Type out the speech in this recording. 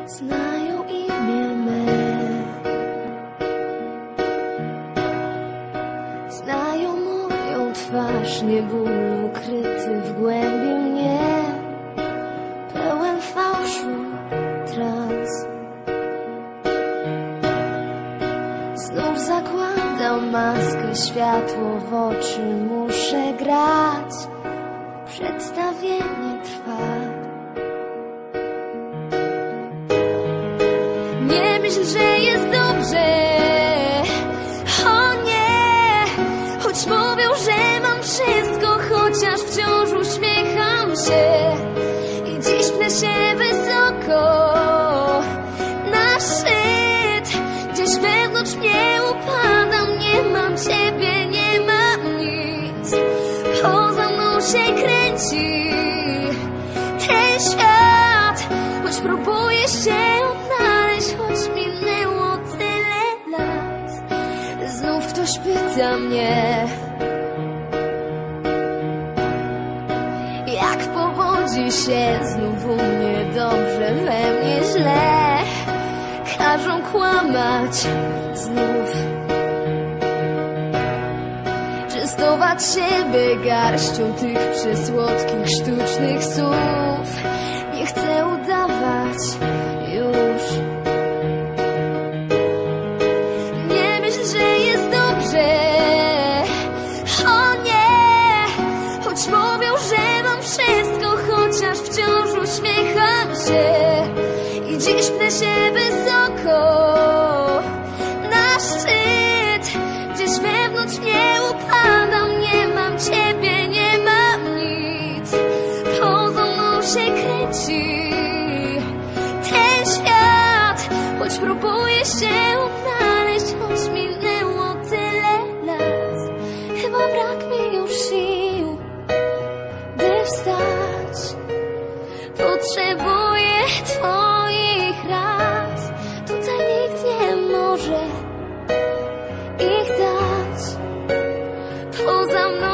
znają imię me, znają moją twarz, nie ból ukryty w głębi mnie, pełen fałszu trans. Znów zakładam maskę, światło w oczy muszę grać, przedstawienie trwa. Nie myśl, że jest dobrze, o nie, choć mówią, że mam wszystko, chociaż wciąż uśmiecham się i dziś pnę się wysoko na szczyt, gdzieś wewnątrz mnie upadam, nie mam ciebie, nie mam nic, poza mną się kręci ten świat, choć próbuję się odnaleźć, choć minęło tyle lat. Znów ktoś pyta mnie, jak powodzi się, znów u mnie dobrze, we mnie źle, każą kłamać znów, częstować siebie garścią tych przesłodkich, sztucznych słów. Nie chcę udawać już. Nie myśl, że jest dobrze, o nie, choć mówią, że mam wszystko, chociaż wciąż uśmiecham się i dziś pnę się wysoko na szczyt, gdzieś wewnątrz mnie upadam, nie mam ciebie, nie mam nic, poza mną się kręci ten świat, choć próbuję się odnaleźć, choć minęło tyle lat. Chyba brak mi już sił, by wstać, potrzebuję twoich rad, tutaj nikt nie może ich dać, poza mną